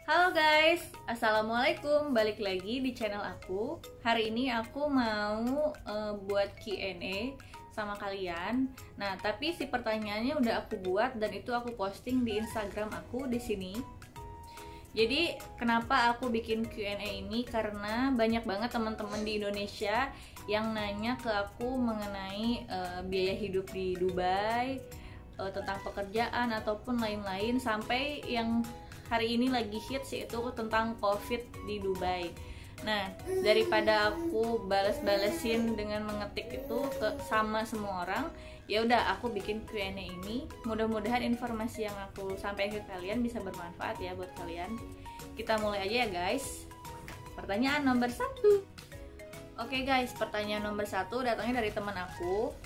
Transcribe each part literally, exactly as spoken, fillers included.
Halo guys, assalamualaikum. Balik lagi di channel aku. Hari ini aku mau uh, buat Q and A sama kalian. Nah, tapi si pertanyaannya udah aku buat dan itu aku posting di Instagram aku di sini. Jadi kenapa aku bikin Q and A ini? Karena banyak banget teman-teman di Indonesia yang nanya ke aku mengenai uh, biaya hidup di Dubai, uh, tentang pekerjaan ataupun lain-lain, sampai yang hari ini lagi hits yaitu tentang COVID di Dubai. Nah, daripada aku bales-balesin dengan mengetik itu ke sama semua orang, ya udah aku bikin Q and A ini. Mudah-mudahan informasi yang aku sampaikan ke kalian bisa bermanfaat ya buat kalian. Kita mulai aja ya guys. Pertanyaan nomor satu. Oke guys, pertanyaan nomor satu datangnya dari teman aku.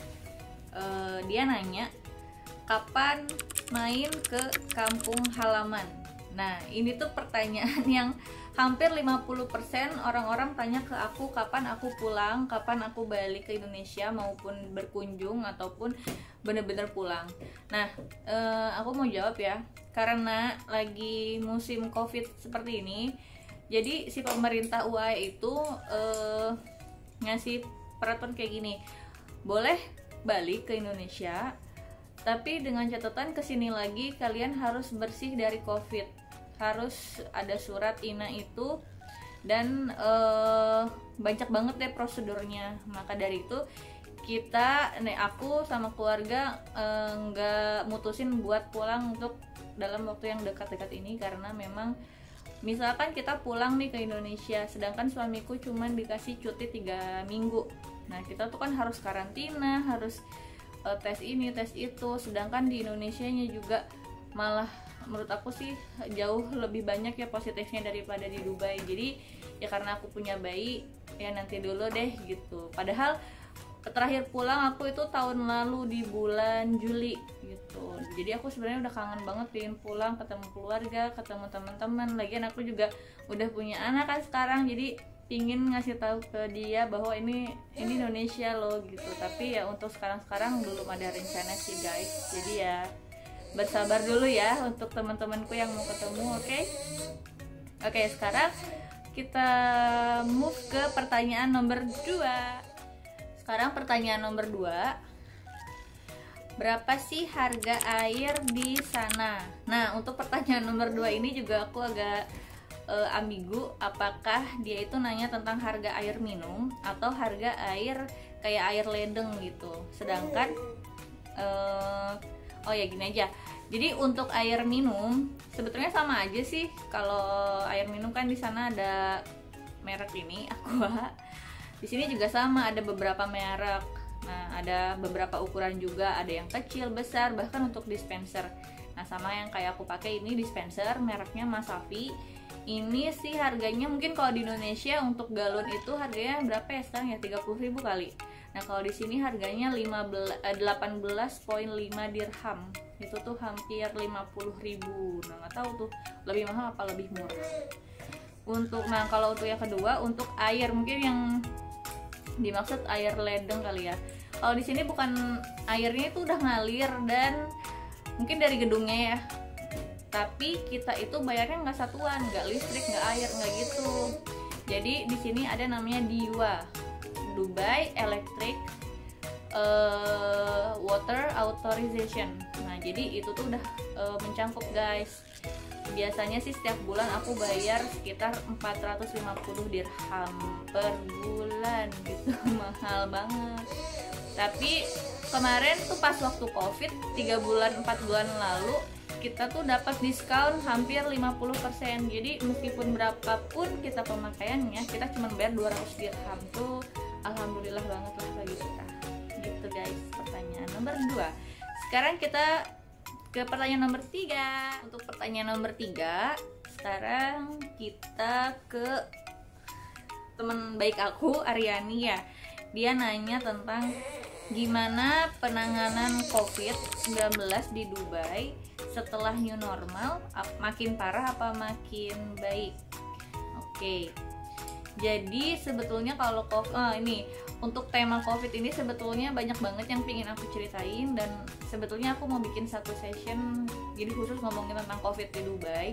Uh, dia nanya, kapan main ke kampung halaman? Nah, ini tuh pertanyaan yang hampir lima puluh persen orang-orang tanya ke aku kapan aku pulang, kapan aku balik ke Indonesia, maupun berkunjung ataupun bener-bener pulang. Nah, eh, aku mau jawab ya, karena lagi musim COVID seperti ini, jadi si pemerintah U A E itu eh, ngasih peraturan kayak gini, boleh balik ke Indonesia, tapi dengan catatan kesini lagi kalian harus bersih dari COVID, harus ada surat I N A itu, dan uh, banyak banget deh prosedurnya. Maka dari itu kita, nih aku sama keluarga nggak uh, mutusin buat pulang untuk dalam waktu yang dekat-dekat ini, karena memang misalkan kita pulang nih ke Indonesia, sedangkan suamiku cuman dikasih cuti tiga minggu. Nah, kita tuh kan harus karantina, harus uh, tes ini, tes itu, sedangkan di Indonesianya juga malah menurut aku sih jauh lebih banyak ya positifnya daripada di Dubai. Jadi ya karena aku punya bayi, ya nanti dulu deh gitu. Padahal terakhir pulang aku itu tahun lalu di bulan Juli gitu. Jadi aku sebenarnya udah kangen banget pengen pulang, ketemu keluarga, ketemu teman-teman. Lagian aku juga udah punya anak kan sekarang, jadi ingin ngasih tahu ke dia bahwa ini ini Indonesia loh gitu. Tapi ya untuk sekarang-sekarang belum ada rencana sih guys. Jadi ya bersabar dulu ya untuk teman-temanku yang mau ketemu, oke? Okay? Oke, okay, sekarang kita move ke pertanyaan nomor dua. Sekarang pertanyaan nomor dua, berapa sih harga air di sana? Nah, untuk pertanyaan nomor dua ini juga aku agak uh, ambigu, apakah dia itu nanya tentang harga air minum atau harga air kayak air ledeng gitu. Sedangkan uh, oh ya gini aja. Jadi untuk air minum sebetulnya sama aja sih. Kalau air minum kan di sana ada merek ini Aqua. Di sini juga sama, ada beberapa merek. Nah, ada beberapa ukuran juga, ada yang kecil, besar, bahkan untuk dispenser. Nah, sama yang kayak aku pakai ini dispenser, mereknya Masafi. Ini sih harganya mungkin kalau di Indonesia untuk galon itu harganya berapa ya sekarang ya? tiga puluh ribu kali. Nah, kalau di sini harganya delapan belas koma lima dirham. Itu tuh hampir lima puluh ribu. Nah, nggak tahu tuh lebih mahal apa lebih murah. Untuk nah kalau untuk yang kedua, untuk air, mungkin yang dimaksud air ledeng kali ya. Kalau di sini bukan, airnya itu udah ngalir dan mungkin dari gedungnya ya. Tapi kita itu bayarnya nggak satuan, nggak listrik, nggak air, nggak gitu. Jadi di sini ada namanya DIWA, Dubai Electric uh, Water Authorization. Nah, jadi itu tuh udah uh, mencangkup guys. Biasanya sih setiap bulan aku bayar sekitar empat ratus lima puluh dirham per bulan gitu. Mahal banget. Tapi kemarin tuh pas waktu COVID tiga bulan empat bulan lalu, kita tuh dapat diskon hampir lima puluh persen. Jadi meskipun berapapun kita pemakaiannya, kita cuma bayar dua ratus dirham. Tuh alhamdulillah banget lah bagi kita. Gitu guys, pertanyaan nomor dua. Sekarang kita ke pertanyaan nomor tiga. Untuk pertanyaan nomor tiga, sekarang kita ke teman baik aku, Aryani ya. Dia nanya tentang gimana penanganan covid sembilan belas di Dubai setelah new normal, makin parah apa makin baik? Oke, jadi sebetulnya kalau oh, ini untuk tema covid ini sebetulnya banyak banget yang pengen aku ceritain, dan sebetulnya aku mau bikin satu session jadi khusus ngomongin tentang covid di Dubai.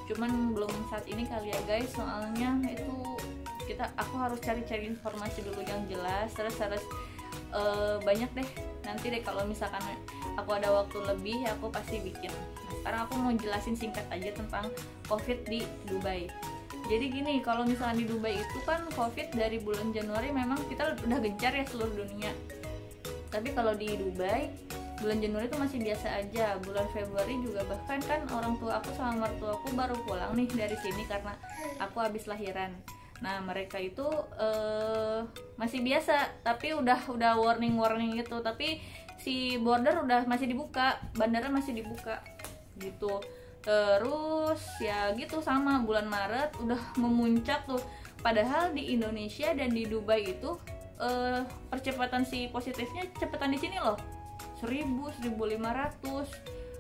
cuman belum saat ini kali ya guys, soalnya itu kita aku harus cari-cari informasi dulu yang jelas, terus harus uh, banyak deh. Nanti deh kalau misalkan aku ada waktu lebih aku pasti bikin. Nah, sekarang aku mau jelasin singkat aja tentang COVID di Dubai. Jadi gini, kalau misalkan di Dubai itu kan COVID dari bulan Januari memang kita udah gencar ya seluruh dunia. Tapi kalau di Dubai bulan Januari itu masih biasa aja. Bulan Februari juga bahkan kan orang tua aku sama mertua aku baru pulang nih dari sini karena aku habis lahiran. Nah mereka itu uh, masih biasa, tapi udah udah warning warning gitu. Tapi si border udah masih dibuka, bandara masih dibuka gitu. Terus ya gitu sama bulan Maret udah memuncak tuh. Padahal di Indonesia dan di Dubai itu uh, percepatan si positifnya cepetan di sini loh, seribu, seribu lima ratus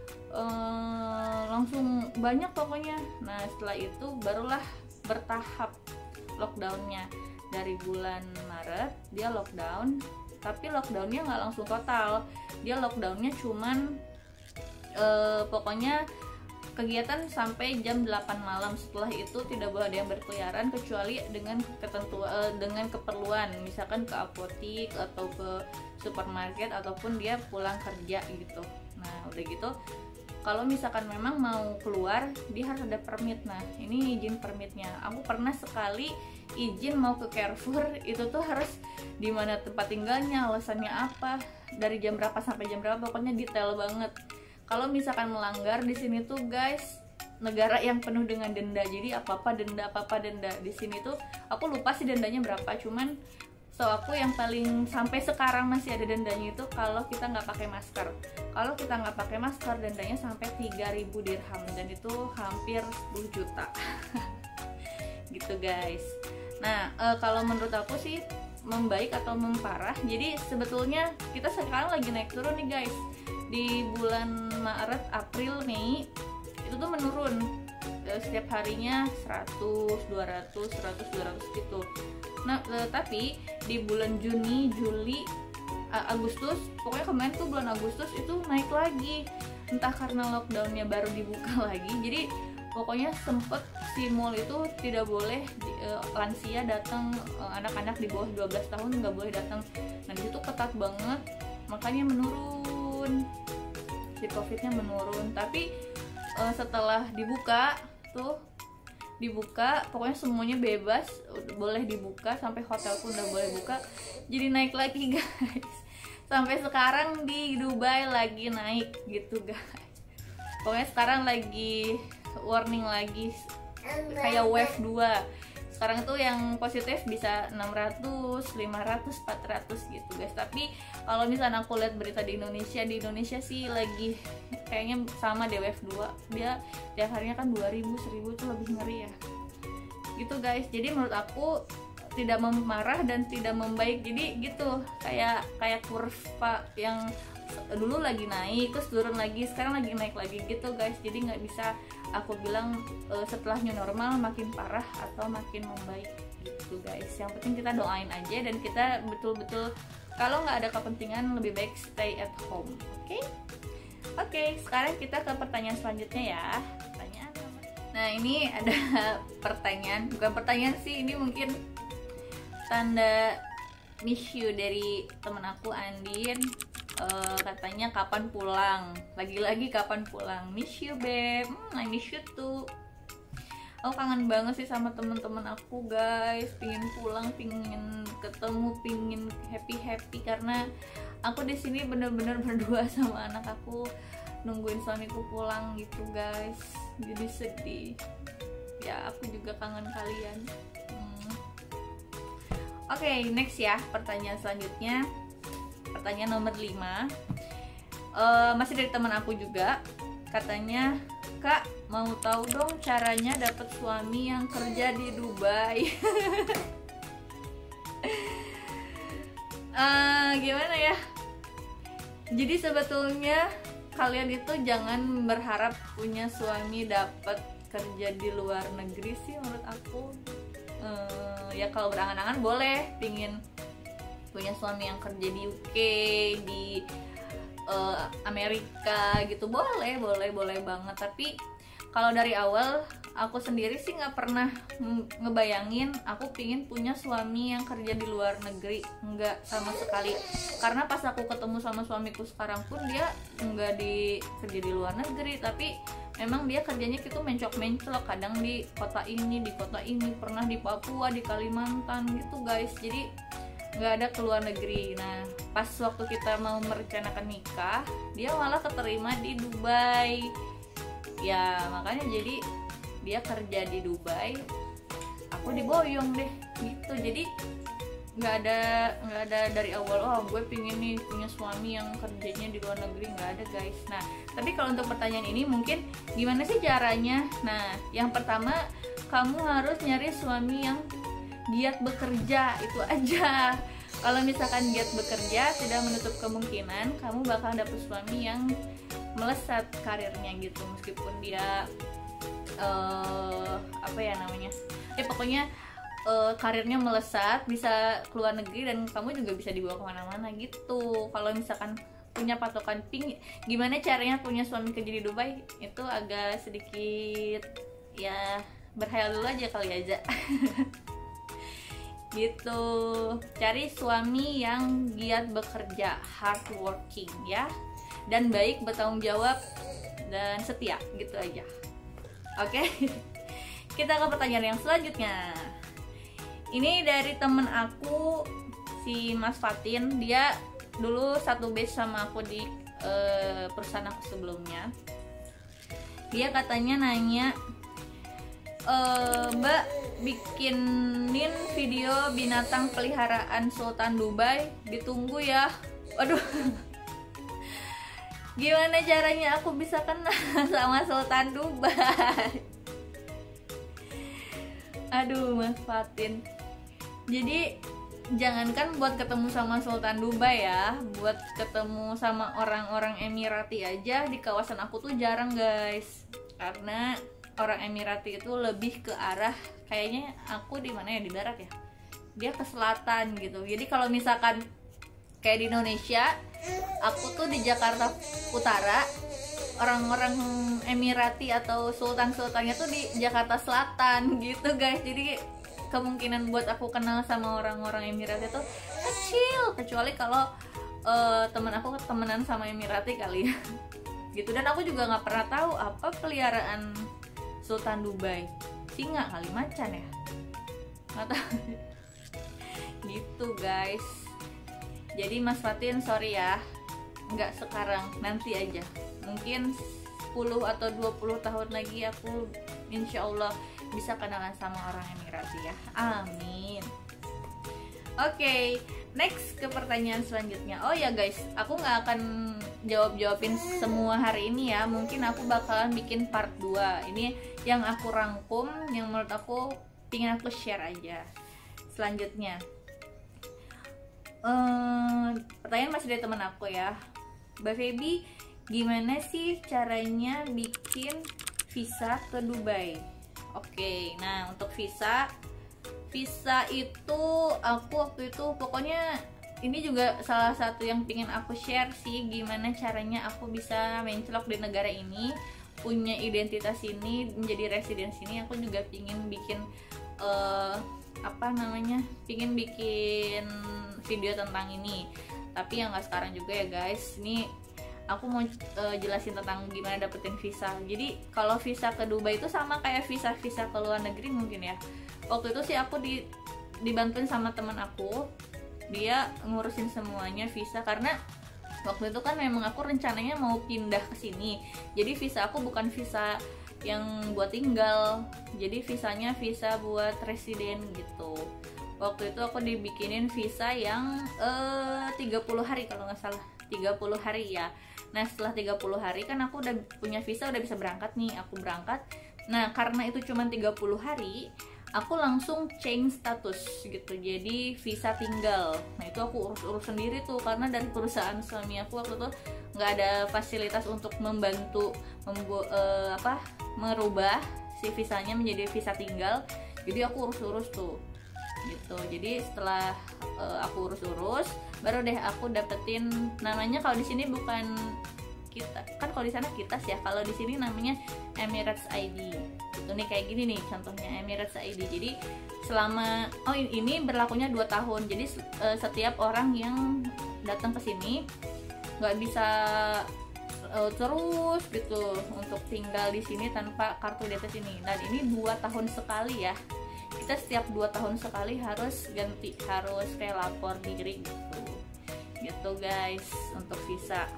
uh, langsung banyak pokoknya. Nah setelah itu barulah bertahap lockdownnya. Dari bulan Maret dia lockdown, tapi lockdownnya nggak langsung total, dia lockdownnya cuman uh, pokoknya kegiatan sampai jam delapan malam. Setelah itu tidak boleh ada yang berkeliaran kecuali dengan ketentuan uh, dengan keperluan, misalkan ke apotik atau ke supermarket ataupun dia pulang kerja gitu. Nah udah gitu kalau misalkan memang mau keluar dia harus ada permit. Nah ini izin permitnya. Aku pernah sekali izin mau ke Carrefour, itu tuh harus di mana tempat tinggalnya, alasannya apa, dari jam berapa sampai jam berapa, pokoknya detail banget. Kalau misalkan melanggar di sini tuh guys, negara yang penuh dengan denda. Jadi apa-apa denda, apa-apa denda. Di sini tuh aku lupa sih dendanya berapa, cuman so aku yang paling sampai sekarang masih ada dendanya itu kalau kita nggak pakai masker. Kalau kita nggak pakai masker dendanya sampai tiga ribu dirham dan itu hampir sepuluh juta. Gitu guys. Nah e, kalau menurut aku sih membaik atau memparah. Jadi sebetulnya kita sekarang lagi naik turun nih guys. Di bulan Maret, April, Mei itu tuh menurun e, setiap harinya seratus, dua ratus, seratus, dua ratus gitu. Nah e, tapi di bulan Juni, Juli, Agustus, pokoknya kemarin tuh bulan Agustus itu naik lagi. Entah karena lockdownnya baru dibuka lagi, jadi pokoknya sempet si mall itu tidak boleh e, lansia datang, e, anak-anak di bawah dua belas tahun nggak boleh datang. Nah disitu ketat banget, makanya menurun, si covidnya menurun. Tapi e, setelah dibuka tuh dibuka pokoknya semuanya bebas, boleh dibuka, sampai hotel pun udah boleh buka, jadi naik lagi guys. Sampai sekarang di Dubai lagi naik gitu guys. Pokoknya sekarang lagi warning lagi kayak wave dua. Sekarang tuh yang positif bisa enam ratus, lima ratus, empat ratus gitu guys. Tapi kalau misalnya aku lihat berita di Indonesia, di Indonesia sih lagi kayaknya sama deh wave dua. Dia tiap harinya kan dua ribu, seribu tuh lebih ngeri ya. Gitu guys. Jadi menurut aku tidak memarah dan tidak membaik. Jadi gitu, kayak kayak kurva yang dulu lagi naik terus turun lagi, sekarang lagi naik lagi gitu guys. Jadi nggak bisa aku bilang uh, setelah new normal makin parah atau makin membaik gitu guys. Yang penting kita doain aja dan kita betul-betul kalau nggak ada kepentingan lebih baik stay at home. Oke? Okay? Oke, okay, sekarang kita ke pertanyaan selanjutnya ya. Pertanyaan. Nah ini ada pertanyaan, bukan pertanyaan sih, ini mungkin tanda miss you dari temen aku Andin. Uh, katanya kapan pulang, lagi-lagi kapan pulang, miss you babe, hmm, I miss you too. Aku kangen banget sih sama temen-temen aku guys, pingin pulang, pingin ketemu, pingin happy happy karena aku di sini bener-bener berdua sama anak aku nungguin suamiku pulang gitu guys. Jadi sedih ya, aku juga kangen kalian. hmm. Oke okay, next ya, pertanyaan selanjutnya. Pertanyaan nomor lima, uh, masih dari teman aku juga. Katanya, Kak mau tahu dong caranya dapet suami yang kerja di Dubai. uh, Gimana ya? Jadi sebetulnya kalian itu jangan berharap punya suami dapat kerja di luar negeri sih menurut aku. Uh, ya kalau berangan-angan boleh, pingin punya suami yang kerja di U K, di uh, Amerika gitu, boleh, boleh, boleh banget. Tapi kalau dari awal aku sendiri sih nggak pernah ngebayangin aku pingin punya suami yang kerja di luar negeri, nggak sama sekali. Karena pas aku ketemu sama suamiku sekarang pun dia nggak di kerja di luar negeri, tapi memang dia kerjanya gitu mencok-mencok, kadang di kota ini, di kota ini, pernah di Papua, di Kalimantan gitu guys. Jadi nggak ada ke luar negeri. Nah pas waktu kita mau merencanakan nikah, dia malah keterima di Dubai. Ya makanya jadi dia kerja di Dubai, aku diboyong deh gitu. Jadi nggak ada nggak ada dari awal oh gue pingin nih punya suami yang kerjanya di luar negeri, nggak ada guys. Nah tapi kalau untuk pertanyaan ini mungkin gimana sih caranya? Nah yang pertama, kamu harus nyari suami yang giat bekerja, itu aja. Kalau misalkan giat bekerja, tidak menutup kemungkinan kamu bakal dapet suami yang melesat karirnya gitu, meskipun dia uh, apa ya namanya ya pokoknya uh, karirnya melesat, bisa keluar negeri dan kamu juga bisa dibawa kemana-mana gitu. Kalau misalkan punya patokan ping gimana caranya punya suami kerja di Dubai, itu agak sedikit ya berhayal dulu aja kali aja. Gitu, cari suami yang giat bekerja, hardworking ya, dan baik, bertanggung jawab dan setia, gitu aja. Oke, kita ke pertanyaan yang selanjutnya. Ini dari temen aku, si Mas Fatin. Dia dulu satu batch sama aku di uh, perusahaan aku sebelumnya. Dia katanya nanya, e, Mbak, bikinin video binatang peliharaan Sultan Dubai, ditunggu ya. Waduh. Gimana caranya aku bisa kenal sama Sultan Dubai? Aduh Mas Fatin. Jadi jangankan buat ketemu sama Sultan Dubai ya, buat ketemu sama orang-orang Emirati aja di kawasan aku tuh jarang guys. Karena orang Emirati itu lebih ke arah, kayaknya aku di mana ya, di barat ya. Dia ke selatan gitu. Jadi kalau misalkan kayak di Indonesia, aku tuh di Jakarta Utara, orang-orang Emirati atau sultan-sultannya tuh di Jakarta Selatan gitu guys. Jadi kemungkinan buat aku kenal sama orang-orang Emirati itu kecil, kecuali kalau uh, temen aku temenan sama Emirati kali ya. Gitu. Dan aku juga nggak pernah tahu apa peliharaan Sultan Dubai, singa kali, macan ya, nggak tahu. Gitu guys. Jadi Mas Fatin sorry ya, nggak sekarang, nanti aja. Mungkin sepuluh atau dua puluh tahun lagi aku insya Allah bisa kenalan sama orang Emirati ya. Amin. Oke, okay, next ke pertanyaan selanjutnya. Oh ya guys, aku nggak akan jawab-jawabin semua hari ini ya. Mungkin aku bakalan bikin part dua. Ini yang aku rangkum, yang menurut aku pengen aku share aja. Selanjutnya, Uh, pertanyaan masih dari teman aku ya, Mbak Feby, gimana sih caranya bikin visa ke Dubai? Oke, okay, nah untuk visa, visa itu aku waktu itu pokoknya ini juga salah satu yang pengen aku share sih, gimana caranya aku bisa mencelok di negara ini, punya identitas ini, menjadi residen sini. Aku juga pengen bikin uh, apa namanya, pengen bikin video tentang ini, tapi yang nggak sekarang juga ya guys. Ini aku mau uh, jelasin tentang gimana dapetin visa. Jadi kalau visa ke Dubai itu sama kayak visa-visa ke luar negeri mungkin ya. Waktu itu sih aku di, dibantuin sama teman aku, dia ngurusin semuanya visa, karena waktu itu kan memang aku rencananya mau pindah ke sini. Jadi visa aku bukan visa yang buat tinggal, jadi visanya visa buat residen gitu. Waktu itu aku dibikinin visa yang eh, tiga puluh hari kalau nggak salah, tiga puluh hari ya. Nah setelah tiga puluh hari kan aku udah punya visa, udah bisa berangkat nih, aku berangkat. Nah karena itu cuma tiga puluh hari, aku langsung change status gitu, jadi visa tinggal. Nah itu aku urus-urus sendiri tuh, karena dari perusahaan suami aku waktu itu nggak ada fasilitas untuk membantu membu uh, apa merubah si visanya menjadi visa tinggal. Jadi aku urus-urus tuh gitu. Jadi setelah uh, aku urus-urus, baru deh aku dapetin, namanya kalau di sini bukan kita kan kalau di sana Kitas ya, kalau di sini namanya Emirates I D. Itu nih kayak gini nih contohnya Emirates I D. Jadi selama oh ini berlakunya dua tahun. Jadi setiap orang yang datang ke sini nggak bisa uh, terus gitu untuk tinggal di sini tanpa kartu D T S ini. Dan ini dua tahun sekali ya. Kita setiap dua tahun sekali harus ganti, harus kayak lapor diri gitu. Gitu guys untuk visa.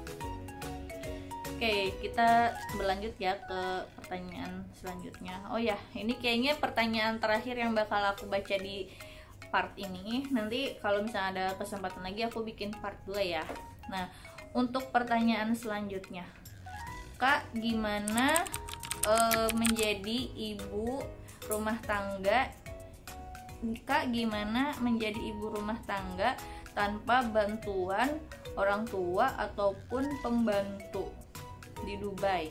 Oke, kita berlanjut ya ke pertanyaan selanjutnya. Oh ya, ini kayaknya pertanyaan terakhir yang bakal aku baca di part ini. Nanti kalau misalnya ada kesempatan lagi aku bikin part dua ya. Nah, untuk pertanyaan selanjutnya, Kak, gimana e, menjadi ibu rumah tangga? Kak, gimana menjadi ibu rumah tangga tanpa bantuan orang tua ataupun pembantu di Dubai?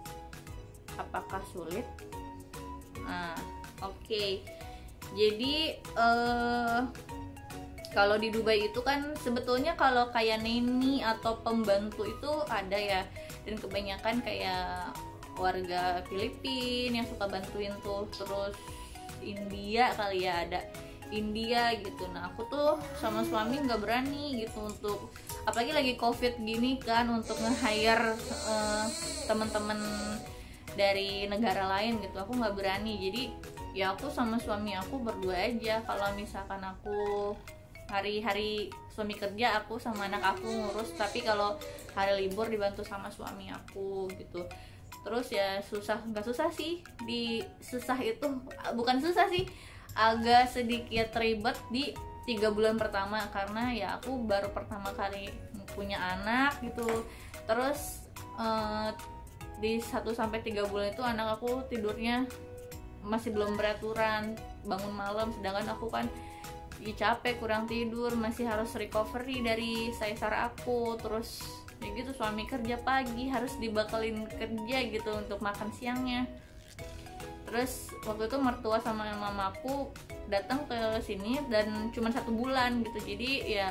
Apakah sulit? Nah, oke. Okay. Jadi eh, kalau di Dubai itu kan sebetulnya kalau kayak neni atau pembantu itu ada ya, dan kebanyakan kayak warga Filipina yang suka bantuin tuh, terus India kali ya, ada India gitu. Nah aku tuh sama suami nggak berani gitu untuk, apalagi lagi covid gini kan, untuk nge-hire uh, teman-teman dari negara lain gitu. Aku nggak berani, jadi ya aku sama suami aku berdua aja. Kalau misalkan aku hari-hari suami kerja, aku sama anak aku ngurus, tapi kalau hari libur dibantu sama suami aku gitu. Terus ya susah, nggak susah sih, di susah itu bukan susah sih, agak sedikit ribet di tiga bulan pertama, karena ya aku baru pertama kali punya anak gitu. Terus eh, di satu sampai tiga bulan itu anak aku tidurnya masih belum beraturan, bangun malam, sedangkan aku kan ya capek, kurang tidur, masih harus recovery dari sesar aku. Terus ya gitu, suami kerja pagi, harus dibakalin kerja gitu untuk makan siangnya. Terus waktu itu mertua sama mamaku datang ke sini dan cuma satu bulan gitu, jadi ya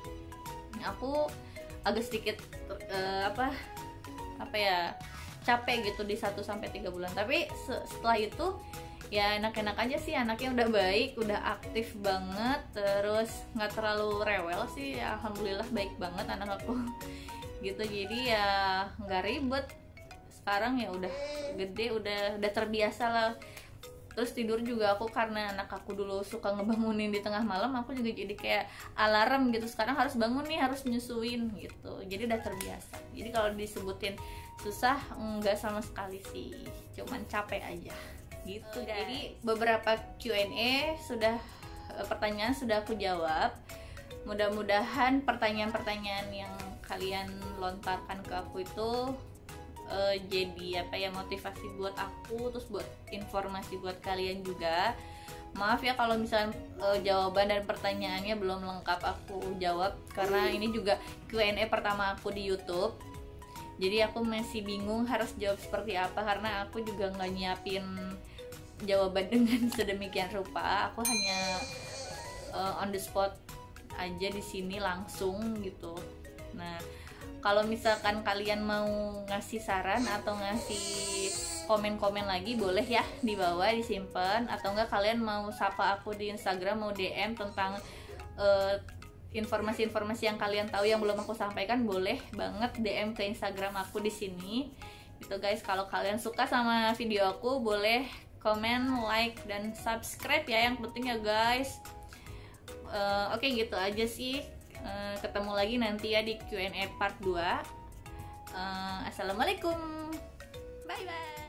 aku agak sedikit uh, apa apa ya capek gitu di satu sampai tiga bulan. Tapi setelah itu ya enak-enak aja sih, anaknya udah baik, udah aktif banget, terus nggak terlalu rewel sih, alhamdulillah baik banget anak aku gitu. Jadi ya nggak ribet, sekarang ya udah gede, udah udah terbiasa lah. Terus tidur juga aku, karena anak aku dulu suka ngebangunin di tengah malam, aku juga jadi kayak alarm gitu, sekarang harus bangun nih, harus nyusuin gitu, jadi udah terbiasa. Jadi kalau disebutin susah, enggak sama sekali sih, cuman capek aja gitu guys. Jadi beberapa Q and A sudah, pertanyaan sudah aku jawab. Mudah-mudahan pertanyaan-pertanyaan yang kalian lontarkan ke aku itu uh, jadi apa ya, motivasi buat aku, terus buat informasi buat kalian juga. Maaf ya kalau misalnya uh, jawaban dan pertanyaannya belum lengkap aku jawab, karena ini juga Q and A pertama aku di YouTube. Jadi aku masih bingung harus jawab seperti apa, karena aku juga nggak nyiapin jawaban dengan sedemikian rupa. Aku hanya uh, on the spot aja di sini langsung gitu. Nah, kalau misalkan kalian mau ngasih saran atau ngasih komen-komen lagi, boleh ya di bawah disimpan, atau enggak kalian mau sapa aku di Instagram, mau D M tentang uh, informasi-informasi yang kalian tahu yang belum aku sampaikan, boleh banget D M ke Instagram aku di sini. Gitu guys, kalau kalian suka sama video aku, boleh komen, like, dan subscribe ya, yang penting ya guys. Uh, Oke okay, gitu aja sih. Uh, ketemu lagi nanti ya di Q and A part dua. uh, Assalamualaikum, bye bye.